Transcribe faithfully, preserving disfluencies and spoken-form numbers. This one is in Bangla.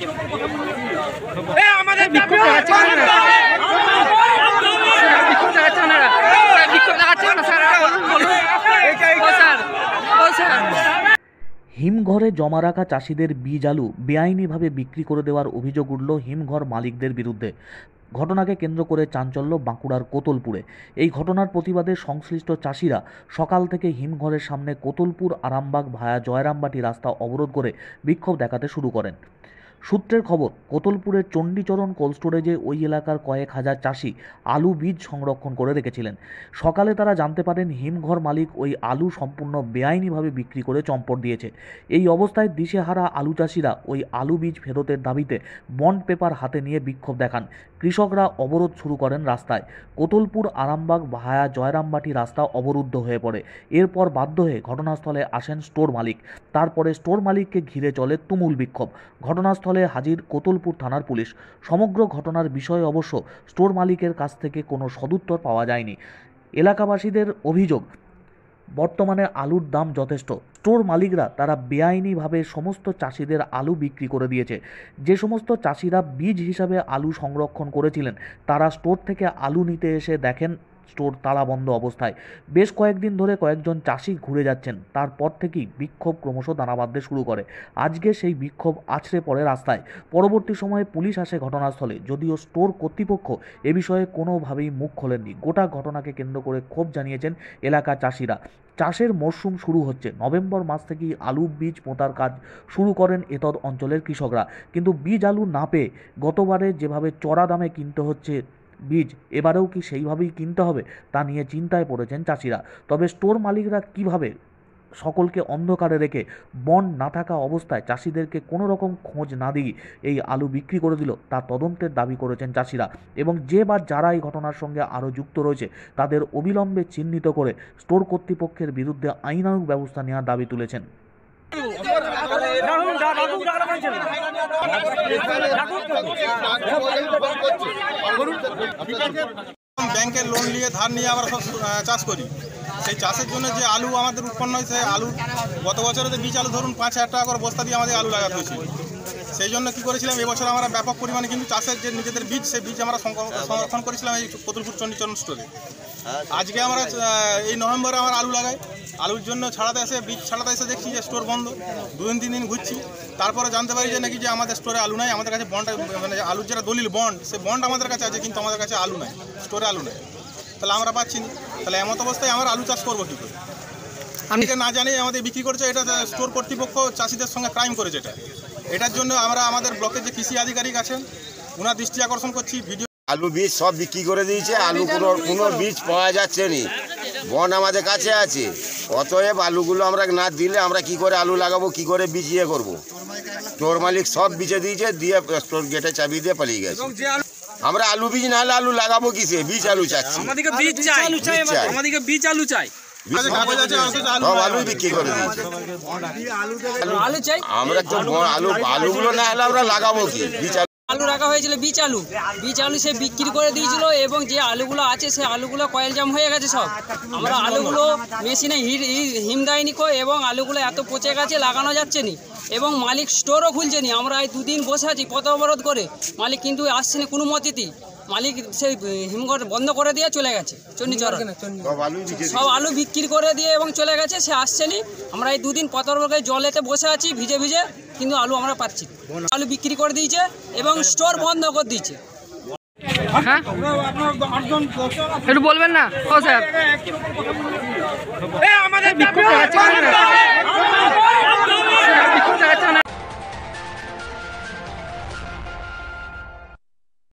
হিমঘরে জমা রাখা চাষিদের বীজ আলু বেআইনিভাবে বিক্রি করে দেওয়ার অভিযোগ উঠল হিমঘর মালিকদের বিরুদ্ধে। ঘটনাকে কেন্দ্র করে চাঞ্চল্য বাঁকুড়ার কোতলপুরে। এই ঘটনার প্রতিবাদে সংশ্লিষ্ট চাষিরা সকাল থেকে হিমঘরের সামনে কোতলপুর আরামবাগ ভায়া জয়রামবাটি রাস্তা অবরোধ করে বিক্ষোভ দেখাতে শুরু করেন। সূত্রের খবর, কোতলপুরের চণ্ডীচরণ কোল্ড স্টোরেজে ওই এলাকার কয়েক হাজার চাষি আলু বীজ সংরক্ষণ করে রেখেছিলেন। সকালে তারা জানতে পারেন হিমঘর মালিক ওই আলু সম্পূর্ণ বেআইনিভাবে বিক্রি করে চম্পট দিয়েছে। এই অবস্থায় দিশেহারা আলু চাষিরা ওই আলু বীজ ফেরতের দাবিতে বন্ড পেপার হাতে নিয়ে বিক্ষোভ দেখান। কৃষকরা অবরোধ শুরু করেন রাস্তায়। কোতলপুর আরামবাগ ভায়া জয়রামবাটি রাস্তা অবরুদ্ধ হয়ে পড়ে। এরপর বাধ্য হয়ে ঘটনাস্থলে আসেন স্টোর মালিক। তারপরে স্টোর মালিককে ঘিরে চলে তুমুল বিক্ষোভ। ঘটনাস্থলে হাজির কোতলপুর থানার পুলিশ। সমগ্র ঘটনার বিষয়ে অবশ্য স্টোর মালিকের কাছ থেকে কোনো সদুত্তর পাওয়া যায়নি। এলাকাবাসীদের অভিযোগ, বর্তমানে আলুর দাম যথেষ্ট। স্টোর মালিকরা তারা বেআইনিভাবে সমস্ত চাষিদের আলু বিক্রি করে দিয়েছে। যে সমস্ত চাষিরা বীজ হিসাবে আলু সংরক্ষণ করেছিলেন তারা স্টোর থেকে আলু নিতে এসে দেখেন স্টোর তালাবন্ধ অবস্থায়। বেশ কয়েকদিন ধরে কয়েকজন চাষি ঘুরে যাচ্ছেন। তারপর থেকেই বিক্ষোভ ক্রমশ দানা বাঁধতে শুরু করে। আজকে সেই বিক্ষোভ আছড়ে পড়ে রাস্তায়। পরবর্তী সময়ে পুলিশ আসে ঘটনাস্থলে, যদিও স্টোর কর্তৃপক্ষ এ বিষয়ে কোনোভাবেই মুখ খোলেননি। গোটা ঘটনাকে কেন্দ্র করে ক্ষোভ জানিয়েছেন এলাকার চাষিরা। চাষের মরশুম শুরু হচ্ছে। নভেম্বর মাস থেকেই আলু বীজ পোঁতার কাজ শুরু করেন এতদ অঞ্চলের কৃষকরা। কিন্তু বীজ আলু না পেয়ে গতবারে যেভাবে চড়া দামে কিনতে হচ্ছে বীজ, এবারেও কি সেইভাবেই কিনতে হবে তা নিয়ে চিন্তায় পড়েছেন চাষিরা। তবে স্টোর মালিকরা কিভাবে সকলকে অন্ধকারে রেখে বন্ড না থাকা অবস্থায় চাষিদেরকে কোনো রকম খোঁজ না দিয়ে এই আলু বিক্রি করে দিল তা তদন্তের দাবি করেছেন চাষিরা। এবং যে বা যারা এই ঘটনার সঙ্গে আরও যুক্ত রয়েছে তাদের অবিলম্বে চিহ্নিত করে স্টোর কর্তৃপক্ষের বিরুদ্ধে আইনানুগ ব্যবস্থা নেওয়ার দাবি তুলেছেন। ব্যাংকের লোন নিয়ে ধার নিয়ে আমরা সব চাষ করি। সেই চাষের জন্য যে আলু আমাদের উৎপন্ন হয়, সেই আলু গত বছরে বীজ আলু ধরুন পাঁচ হাজার টাকা করে বস্তা দিয়ে আমাদের আলু লাগাতে হয়েছিল। সেই জন্য কী করেছিলাম, এবছর আমরা ব্যাপক পরিমাণে কিন্তু চাষের যে নিজেদের বীজ, সেই বীজ আমরা সংরক্ষণ করেছিলাম এই কোতলপুর চণ্ডীচরণ স্টোরে। আজকে আমরা এই নভেম্বরে আমরা আলু লাগাই। আলুর জন্য ছাড়াতে এসে বীজ ছাড়াতে এসে দেখছি যে স্টোর বন্ধ। দুদিন তিন দিন ঘুরছি, তারপরে জানতে পারি যে নাকি যে আমাদের স্টোরে আলু নাই। আমাদের কাছে বন্ড, মানে আলুর যেটা দলিল বন্ড, সেই বন্ড আমাদের কাছে আছে, কিন্তু আমাদের কাছে আলু নাই, স্টোরে আলু নেই। তাহলে আমরা পাচ্ছি না। তাহলে এমত অবস্থায় আমরা আলু চাষ করবো কী করে? আমি না জানি আমাদের বিক্রি করছে, এটা স্টোর কর্তৃপক্ষ চাষিদের সঙ্গে ক্রাইম করেছে। এটা এটার জন্য আমরা আমাদের ব্লকের যে কৃষি আধিকারিক আছেন ওনার দৃষ্টি আকর্ষণ করছি। ভিডিও আলু বীজ সব বিক্রি করে দিয়েছে, আলু কোনো কোনো বীজ পাওয়া যাচ্ছে না, বন্ড আমাদের কাছে আছে। অতএব আলুগুলো আমরা না দিলে আমরা কি করে আলু লাগাবো, কি করে বীজ ইয়ে করবো? স্টোর মালিক সব বিচে দিয়েছে, দিয়ে স্টোর গেটে চাবি দিয়ে পালিয়ে গেছে। আমরা আলু বীজ না হলে আলু লাগাবো কিসে? বীজ আলু চাচ্ছি, আমাদেরকে বীজ চাই, আমাদেরকে বীজ আলু চাই। আলু বিক্রি করে দিয়েছে। আমরা তো আলু আলুগুলো না হলে আমরা লাগাবো কি? বীজ আলু রাখা হয়েছিল, বীজ আলু বীজ আলু সে বিক্রি করে দিয়েছিল। এবং যে আলুগুলো আছে সে আলুগুলো কয়েল জাম হয়ে গেছে সব। আমরা আলুগুলো মেশিনে হিম দেয়নি কো, এবং আলুগুলো এত পচে গেছে লাগানো যাচ্ছে না। এবং মালিক স্টোরও খুলছে নি। আমরা এই দুদিন বসে আছি পথ অবরোধ করে, মালিক কিন্তু আসছে না কোনো মতেতেই। মালিক সেই হিমঘর বন্ধ করে দিয়ে চলে গেছে চণ্ডীচরণ, সব আলু বিক্রি করে দিয়ে এবং চলে গেছে, সে আসছে নি। আমরা এই দুদিন পতর্বকে জলেতে বসে আছি ভিজে ভিজে, কিন্তু আলু আমরা পাচ্ছি। আলু বিক্রি করে দিয়েছে এবং স্টোর বন্ধ করে দিয়েছে। হ্যাঁ একটু বলবেন না? ও স্যার আমাদের